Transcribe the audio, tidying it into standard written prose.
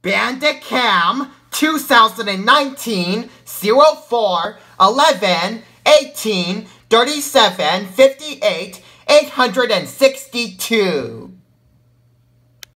Bandicam 2019 04 11 18 37 58 862.